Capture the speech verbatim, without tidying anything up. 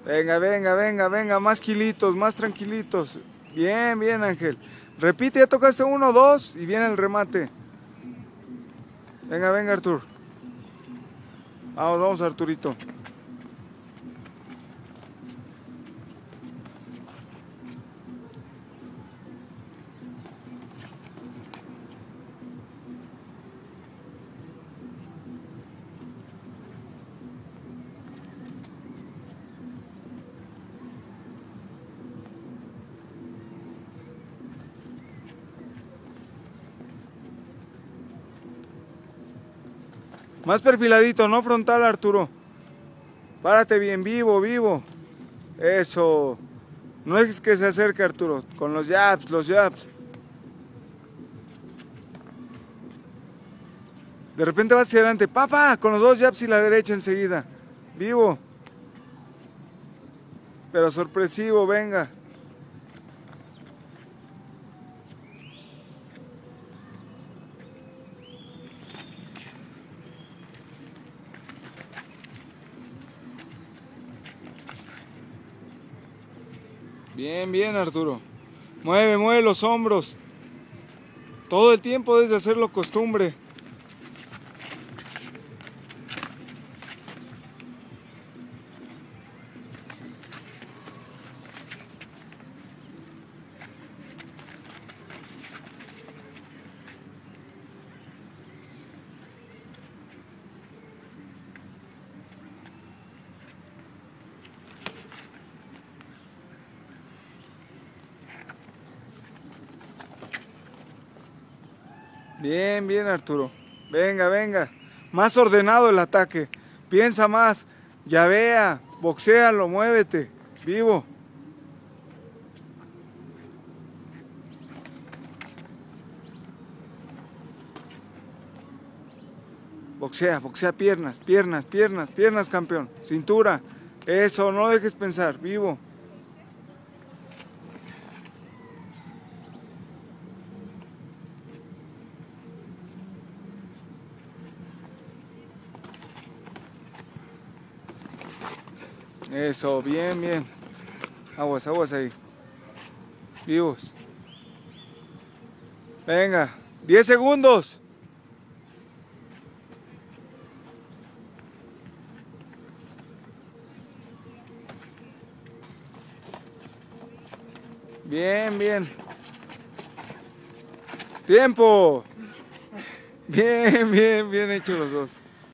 Venga, venga, venga, venga, más kilitos, más tranquilitos. Bien, bien, Ángel. Repite, ya tocaste uno, dos y viene el remate. Venga, venga, Artur. Vamos, vamos, Arturito. Más perfiladito, no frontal, Arturo. Párate bien, vivo, vivo. Eso. No es que se acerque, Arturo. Con los jabs, los jabs. De repente vas hacia adelante. Papá, con los dos jabs y la derecha enseguida. Vivo. Pero sorpresivo, venga. Bien, bien, Arturo. Mueve, mueve los hombros. Todo el tiempo debes de hacerlo costumbre. Bien, bien, Arturo. Venga, venga. Más ordenado el ataque. Piensa más. Llavea, boxéalo, muévete. Vivo. Boxea, boxea piernas, piernas, piernas, piernas, campeón. Cintura. Eso, no dejes pensar. Vivo. Eso, bien, bien. Aguas, aguas ahí. Vivos. Venga, diez segundos. Bien, bien. Tiempo. Bien, bien, bien hecho los dos.